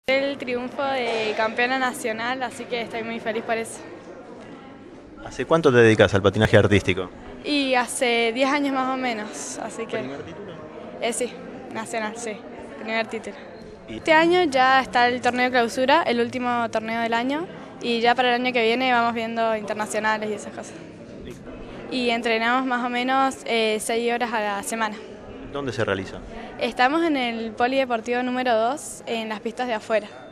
El triunfo de campeona nacional, así que estoy muy feliz por eso. ¿Hace cuánto te dedicas al patinaje artístico? Y hace 10 años más o menos, así que... ¿Primer título? Sí, nacional, sí, primer título. Y- Este año ya está el torneo de clausura, el último torneo del año, y ya para el año que viene vamos viendo internacionales y esas cosas. Y entrenamos más o menos 6 horas a la semana. ¿Dónde se realiza? Estamos en el polideportivo número 2, en las pistas de afuera.